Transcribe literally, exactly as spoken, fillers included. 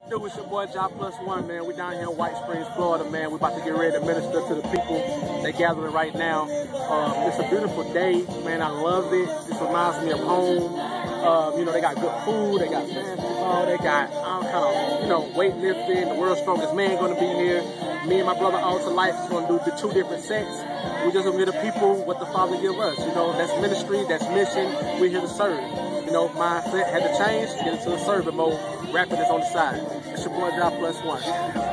do? It's your boy Job Plus One, man. We down here in White Springs, Florida, man. We about to get ready to minister to the people. They're gathering right now. Uh, it's a beautiful day, man. I love it. This reminds me of home. Uh, you know, they got good food. They got basketball. They got all kind of, you know, weightlifting. The world's strongest man going to be here. Me and my brother Alter Life is going to do the two different sets. We just going to give the people what the Father give us. You know, that's ministry. That's mission. We're here to serve. You know, mindset had to change, get into a serving mode. Rapping is on the side. It's your boy Job Plus One.